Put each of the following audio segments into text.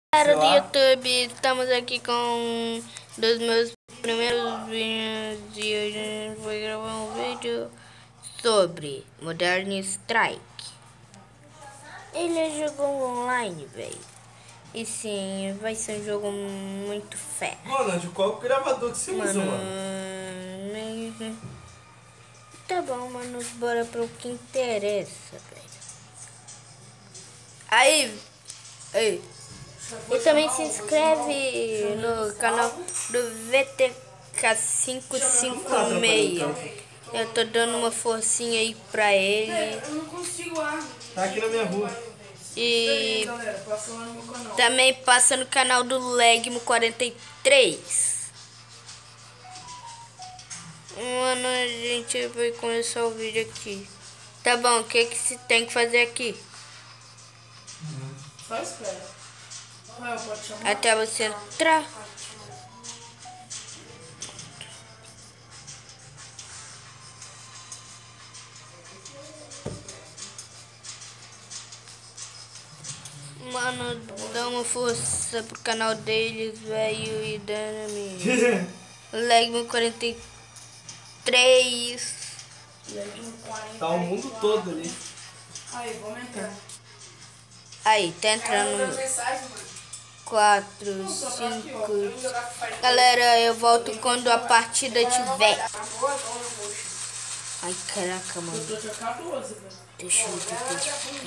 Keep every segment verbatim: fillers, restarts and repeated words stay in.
Galera do YouTube, estamos aqui com um dos meus primeiros vídeos e hoje a gente vai gravar um vídeo sobre Modern Strike. Ele é jogo online, velho. E sim, vai ser um jogo muito fé. Mano, qual o gravador que você mano, usa, mano? Tá bom, mano, bora pro que interessa, velho. Aí, aí. E também se inscreve no canal do V T K cinco cinco seis. Eu tô dando uma forcinha aí pra ele. Eu não consigo ar. Tá aqui na minha rua. E Galera, passa lá no meu canal. também passa no canal do Legmo quarenta e três. Mano, a gente vai começar o vídeo aqui. Tá bom, o que que se tem que fazer aqui? Só espera. Rafael, pode chamar? Até você entrar. Mano, dá uma força pro canal deles, velho, e dá na minha. Legmo quarenta e três. Tá o mundo todo ali. Aí, vamos entrar. Aí, tá entrando no quatro, cinco. Galera, eu volto quando a partida tiver. Ai, caraca, mano. Eu tô de catorze, velho. Deixa eu ver.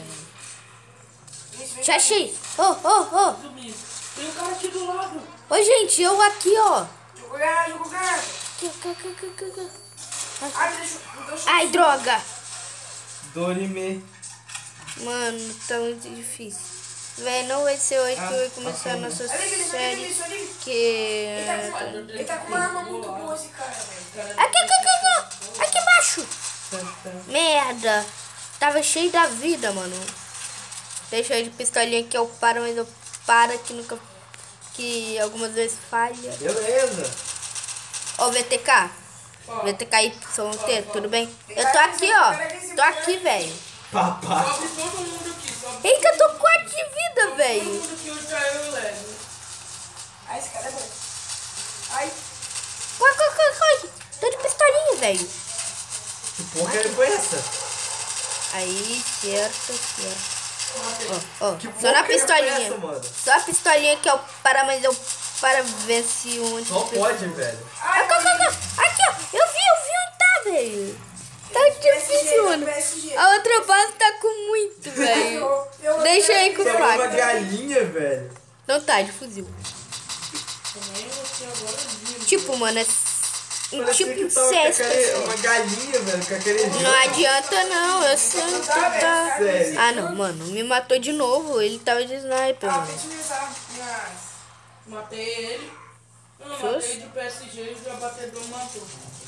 Já achei. Ô, ô, ô. Tem um cara aqui do lado. Ô, gente, eu aqui, ó. Jogou ganhar, jogou ganhar. Aqui, aqui, aqui, aqui, aqui, aqui. Ai, deixa eu... Ai, droga. Dorime. Mano, tá muito difícil. Véi, não vai ser hoje que vai começar a nossa série. Que... Ele tá com uma arma muito boa, esse cara, velho. Aqui, aqui, aqui, aqui. Aqui embaixo. Merda. Tava cheio da vida, mano. Deixa eu de pistolinha que eu paro, mas eu paro que nunca... Que algumas vezes falha. Beleza. Ô, V T K. V T K Y T, tudo bem? Eu tô aqui, ó. Tô aqui, velho. Papá. Sobe todo mundo aqui, sobe Eita, eu tô com quatro de vida, todo velho. mundo aqui, hoje já eu e o Lego. Ai, esse cara é bom. Ai. Corre, corre, corre, corre. Tô de pistolinha, velho. Que porra foi essa? Aí, certo, certo. Matei. Ó, ó, Que só porra na foi pistolinha. essa, mano? Só a pistolinha que eu para, mas eu para ver se onde. Só pode, velho. Ah, corre, corre, corre. Aqui, ó. Eu vi, eu vi onde tá, velho. Tá difícil, mano. A outra base tá com muito, velho. Deixa aí com o Você é uma faca. galinha, velho. Não tá, de fuzil. Também eu aqui agora vivo. Tipo, mano, é um Parecia tipo que de tava com cesto. acare- uma galinha, velho, com aquele Não adianta não, eu sei que tá. Sério. Ah não, mano, me matou de novo, ele tava de sniper, Ah, mano. deixa eu usar minhas... Matei ele. Eu não Sus? matei de P S G e o abatedor matou.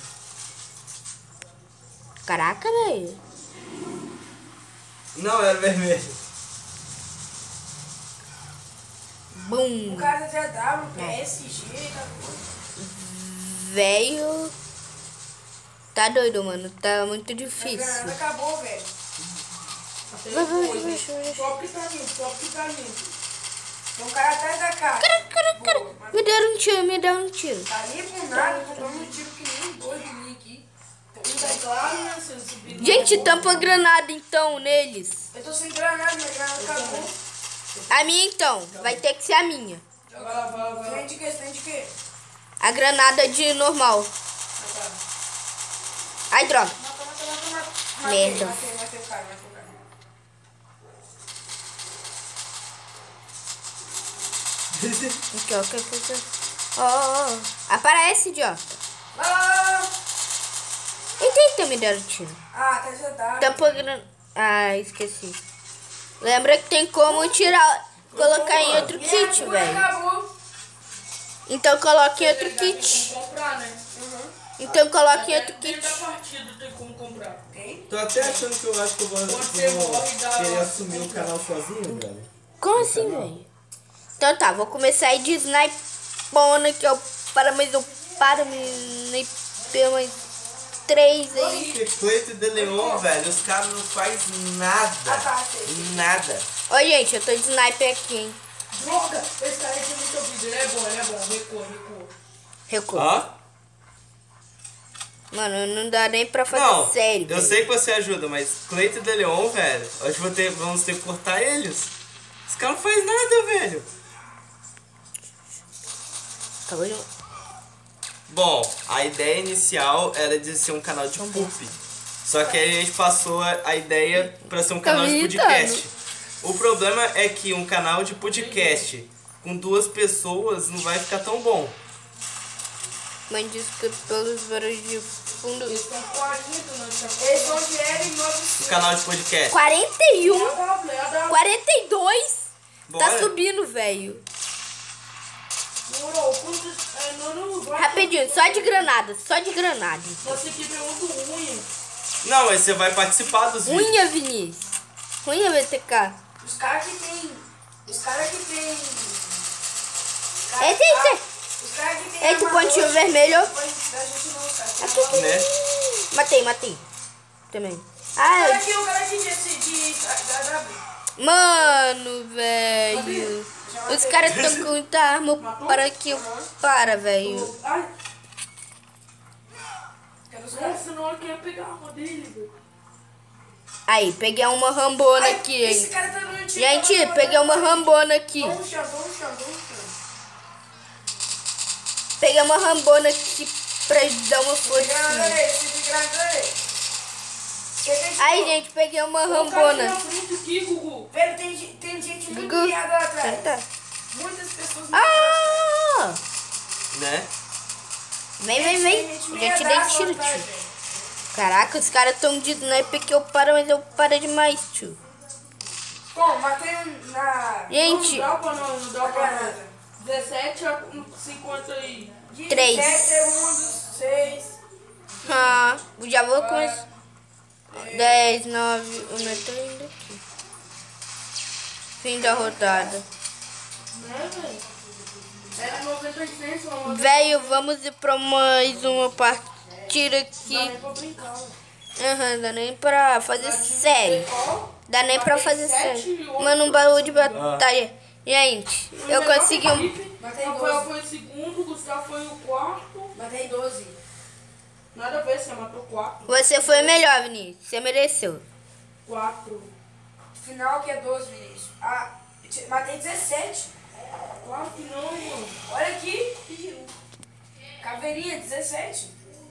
Caraca, velho. Não, era vermelho. Bum. O cara já dava P S G, tá... Velho. Tá doido, mano, tá muito A difícil. granada acabou, velho. Vai, vai, vai, vai, vai. Só que tá vindo, só que tá vindo. Tem um cara atrás da casa. Cara, cara, cara. Boa, mas Me deram um tiro, me deram um tiro. tá ali por nada, tô dando um tiro que nem um doido em mim aqui. Um tá claro, né? Se eu subir no Gente, morro. tampa granada então neles. Eu tô sem granada, minha granada acabou. A minha então, vai ter que ser a minha. Vai lá, vai lá, vai lá. Tem de quê? Tem de quê? A granada de normal. Ai, droga. Mata, mata, mata, mata. Merda. Matei, matei, matei o cara, matei o cara. Aqui, ó, aqui, aqui, aqui. Ó, ó, ó. Aparece, idiota. Ah, Eita, eita, me deram tiro. ah, tá ajudado. Tampa granada. Ah, esqueci. Lembra que tem como tirar, colocar em outro kit, velho. Acabou. Então coloque em outro kit. Como comprar, né? Então coloque em outro Dentro kit. da partida tem como comprar. Tem? Tô até achando que eu acho que eu vou, Quando que você eu vou morre, dá- querer assumir o canal sozinho, velho. Como assim, velho? Então tá, vou começar aí de snipona que eu para, mas eu para, me sniper mais três aí. Que Cleito de Leon, velho, os caras não fazem nada. Ah, tá, sei. Nada. Ô, gente, eu tô de sniper aqui, hein. Droga! Esse cara aqui é muito ouvido. Ele é bom, ele é bom. Recua, recua. Recua. Ó. Mano, não dá nem pra fazer Não, sério. eu velho. sei que você ajuda, mas Cleiton e De Leon, velho, hoje vou ter, vamos ter que cortar eles. Esse cara não faz nada, velho. Acabou de... Bom, a ideia inicial era de ser um canal de poop. Só que aí a gente passou a, a ideia pra ser um canal de podcast. O problema é que um canal de podcast com duas pessoas não vai ficar tão bom. Mãe disse que pelos barulhos de fundo... Eles estão quarenta, nós estamos... Eles vão vier em O novo canal de podcast. quarenta e um, É a W, é a W. quarenta e dois. Bora. Tá subindo, velho. Demorou. Quanto... É, não, não vai... Rapidinho, só de granada, só de granada. Nossa equipe é muito ruim. Não, mas você vai participar dos vídeos. Unha, Vinícius. Unha, V T K. Os caras que tem. Os caras que tem. Eita, eita. Os caras que tem. Eita, armador, pontinho vermelho. Da gente não, cara. Tem Aqui, aqui. Né? Matei, matei. Também. O cara Ah, aqui, o cara aqui de. de. da W. mano, velho. Os caras estão com muita arma para que eu para, velho. Ai, Quero os não, caras. senão eu queria pegar a arma dele, velho. Aí, peguei uma rambona Ai, aqui, esse hein. cara tá dando tiro. Gente, peguei uma rambona aqui. Tô no chão, tô no chão, tô no chão. Peguei uma rambona aqui pra dar uma Esse granada forcinha. aí, esse granada aí. Quem tem Aí, tipo- gente, peguei uma O cara aqui rambona. na frente aqui, Gugu. Velho, tem, ge- tem gente muito Gugu. criada lá atrás. Tá. Muitas pessoas. Ah! Né? Vem, vem, vem. Gente, Já meia te dei braço tiro, atrás, tio. velho. Caraca, os caras tão de sniper que eu paro, mas eu paro demais, tio. Bom, matei um na. Gente, Não dá pra não, não dá na pra não. granada. dezessete a cinquenta aí. Três. dezessete segundos, seis. ah, já vou começar. dez, nove, eu não tô indo aqui. Fim da rodada. Né, velho? Era noventa e seis, vamos Velho, vamos ir pra mais uma partida aqui. Dá nem pra brincar, velho. Aham, dá nem pra fazer série. Qual? Dá nem pra fazer série. Mano, um baú de batalha. Gente, eu consegui um... Matei Rafael doze. foi o segundo, Gustavo foi o quarto. Matei doze. Nada a ver, você matou quatro. Você foi o melhor, Vinícius. Você mereceu. Quatro. Final que é doze, Vinícius. Ah, te- matei dezessete. Claro que não, mano. Olha aqui. Caveirinha, dezessete.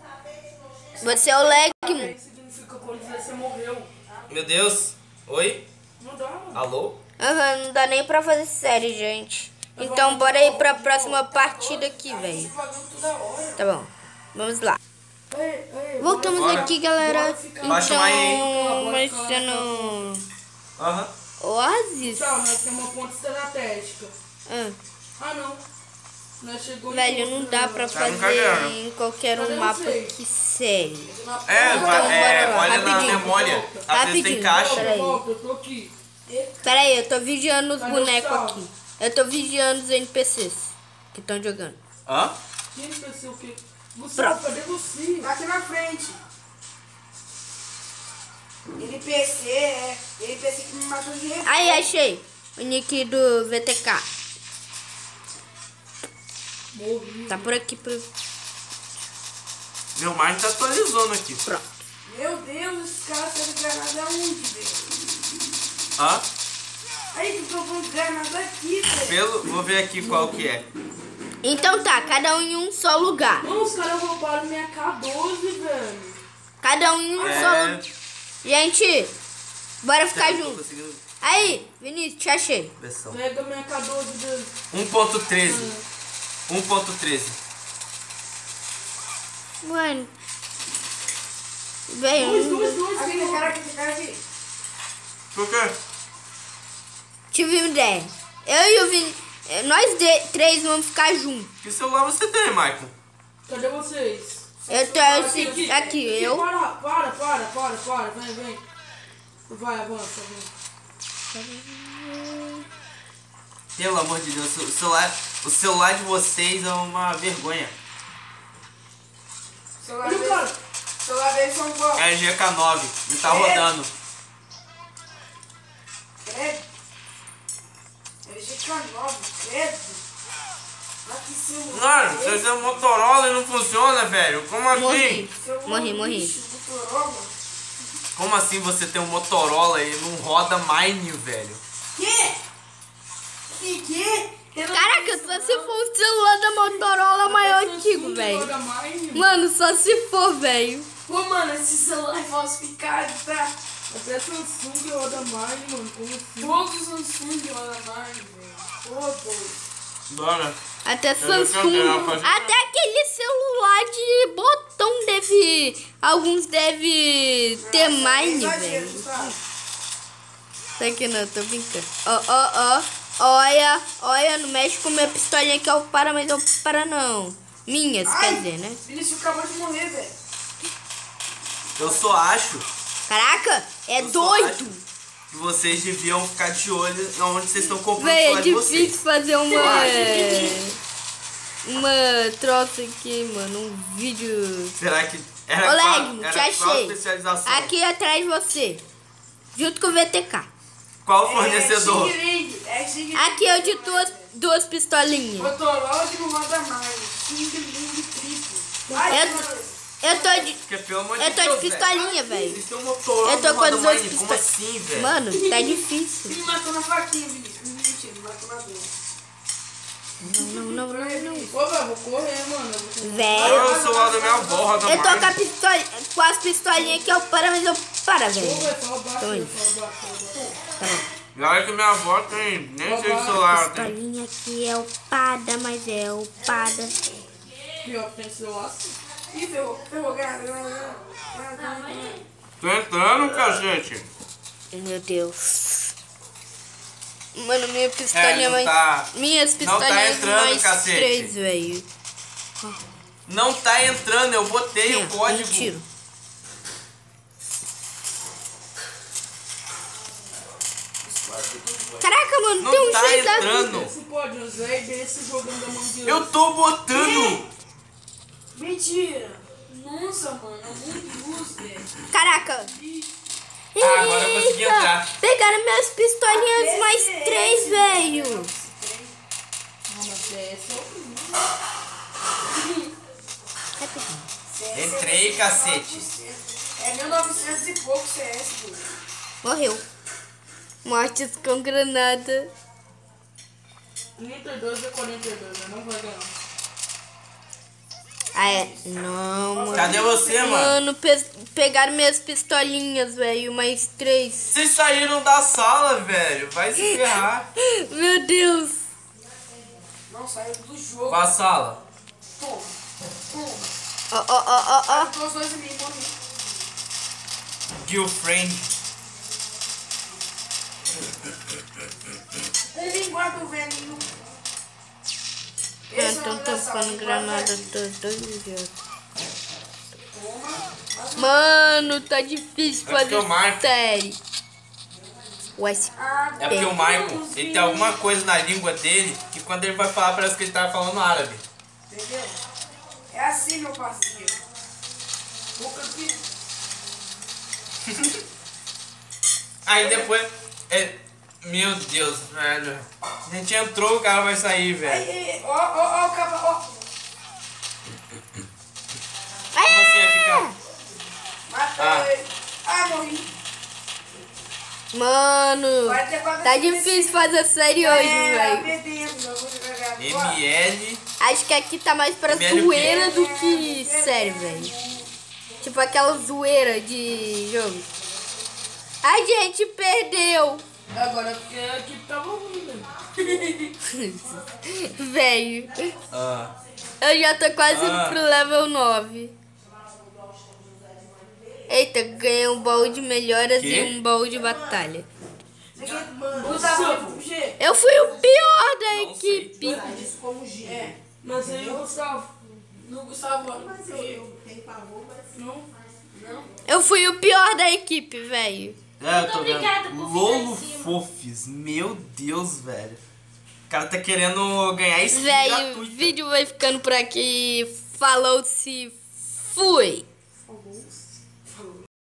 Você é o leg, Aí mano. significa quando você morreu. Meu Deus. Oi? Não dá, mano. Alô? Aham, não dá nem pra fazer série, gente. Então bora ir pra próxima partida aqui, velho. Pagando toda hora. Tá bom, vamos lá. Ei, ei, Voltamos Bora. aqui, galera. Bora ficar- Baixa mais aí. Então, vai ser no Aham. Oasis? Então, nós temos uma ponte estratégica. Ah, Ah, não. Nós chegou em velho, não outra- dá pra Tá no fazer cagando. em qualquer um Cadê mapa vocês? que sério. É, Então, vai, é, bora lá, olha na rapidinho. memória. Às vezes tem Rapidinho. caixa. Peraí. Volta, eu tô aqui. Pera aí, eu tô vigiando os Cadê o bonecos sal? aqui. Eu tô vigiando os N P Cs que estão jogando. Hã? Quem pensou o quê? Você, Pronto. cadê você? Aqui na frente. N P C, é. N P C que me matou de refém. Aí, achei o nick do V T K. Morri. Tá por aqui. Por... Meu mind tá atualizando aqui. Pronto. Meu Deus, esses caras estão de granada aonde, velho? Hã? Aí, tu trocou de granada aqui, velho. Pelo, vou ver aqui qual que é. Então tá, cada um em um só lugar. Não, os caras roubaram minha K doze, velho. Cada um em um só É. lugar. Gente, bora ficar Não tô junto. conseguindo Aí, Vinícius, te achei. versão. Pega minha K doze dele. um ponto treze. um ponto treze. Mano. Dois, Velho, dois, dois. Aqui, tem cara aqui, tem cara aqui. Por quê? tive uma ideia. Eu e o Vin... Nós de... três vamos ficar juntos. Que celular você tem, Michael? Cadê vocês? Eu tô aqui, aqui, eu. Para, para, para, para, para. Vem, vem. Vai, avança, vem. Pelo amor de Deus, o celular, o celular de vocês é uma vergonha. Celular Olha o deles, cara. celular deles são qual? É G K nove e tá rodando. É. L G K K nove, credo. Aqui sim, Mano, você tem um Motorola e não funciona, velho. Como assim? Morri. Morri, morri. Motorola. Como assim você tem um Motorola e não roda Mine, velho? Que? Que que? Eu não Caraca, só se for o celular da Motorola maior antigo, velho. Mano, só se for, velho. Pô, mano, esse celular é falsificado, tá? Até Samsung roda Mine, mano. Como assim? Todos os Samsung roda mais, velho. Todos. Bora. Até Eu não Samsung. quero fazer- Até aquele celular de botão deve. Alguns deve ter mine, Exagero, velho. tá? Isso aqui não, tô brincando. Ó, ó, ó. Olha, olha, não mexe com minha pistolinha que eu para, mas eu para não. Minhas, Ai, quer dizer, né? Vinícius acabou de morrer, velho. Eu só acho Caraca, é Eu só doido. que vocês deviam ficar de olho onde vocês estão comprando o Véi, é celular de vocês. difícil fazer uma. Uma troça aqui, mano. Um vídeo. Será que era Ô, qual, Legmo, era te qual achei. especialização? Aqui atrás de você. Junto com o V T K. Qual fornecedor? É Xing-Ling, é Xing-Ling. Aqui eu de duas, duas pistolinhas. Motorola que não roda mais. Xing-Ling triplo. Ai, Eu que tô- maravilha. Eu tô de. Porque, pelo amor Eu de tô Deus, de pistolinha, velho. Vocês têm um Motorola Eu tô que com roda as duas Mine. Como pistolas. assim, velho? Mano, tá difícil. Me matou na faquinha, Vinícius. Mentira, me matou na dor. Não, não, não, não, não. Pô, velho, vou correr, mano. Eu vou- Velho. Olha o celular da minha avó, roda Eu tô Mine. com, a pistola, com as pistolinhas que eu para, mas eu para, Pô, velho. velho, fala baixo, Tô velho, indo. fala baixo, fala baixo. Tá bom. E olha que minha avó tem. Nem sei que celular ela tem. Pistolinha que é upada, mas é upada. Pior que tem celular assim. Ih, ferrou, ferrou, grava, grava, grava. Grava, grava, grava. Tô entrando, cacete. Meu Deus. Mano, minha pistolinha É, não mais. tá- Minhas não tá pistolinhas entrando, mais cacete. três, velho. Não tá entrando, eu botei o código. Um tiro. Caraca, mano, Não tem um tá jeito da entrando. vida. Você pode usar e desse jogando da mão de Eu tô botando. Mentira. Nossa, mano, é muito luz, velho. Caraca. Ah, agora eu consegui Eita, entrar. pegaram minhas pistolinhas Ah, mais esse, três, esse, velho. Ah, mas é só Entrei, cacete. É mil e novecentos e pouco C S, velho. Morreu. Mortes com granada. trinta e dois a quarenta e dois, né? Não vai ganhar. Ah, é. Não, mano. Cadê você, mano? Mano, pe pegaram minhas pistolinhas, velho. Mais três. Vocês saíram da sala, velho. Vai se ferrar. Meu Deus. Não, saiu do jogo. Qual a sala? Toma, toma. Ó, ó, ó, ó, ó. Matou os dois em mim, morri. Girlfriend. Ele guarda o velhinho. Eu Esse é o tô nome da sala, tampando guarda granada velhinho. dos dois idiotas. Toma. Mano, tá difícil É porque fazer o Marco- série. O S Ah, É porque o Michael, ele tem alguma coisa na língua dele que quando ele vai falar parece que ele tá falando árabe. entendeu? É assim, meu parceiro. Boca aqui. Aí depois. É, meu Deus, velho. A gente entrou, o cara vai sair, Aí, velho. aí, ó, ó, ó, o capa, ó. Como assim ia ficar? Matei. Ah. Ah, morri. Mano, Vai ter quatro tá vezes. difícil fazer série hoje, É, velho. perdemos, eu vou jogar agora. M L. Acho que aqui tá mais pra M L o quê? zoeira do que série, velho. Tipo aquela zoeira de jogo. A gente perdeu. Agora porque a equipe tava ruim, velho. Velho, Ah. eu já tô quase indo Ah. pro level nove. Eita, ganhei um baú de melhoras Quê? e um baú de batalha. Gustavo, G. Eu fui o pior da Não sei. equipe. Isso como G. É. Mas aí o Gustavo. No Gustavo, Mas eu, eu tenho pavor, mas não. não. Eu fui o pior da equipe, velho. É, eu tô obrigada vendo. por Lolo ficar em cima. Fofes. Meu Deus, velho. O cara tá querendo ganhar skin Velho, o gratuita. vídeo vai ficando por aqui. Falou-se. Fui. Falou.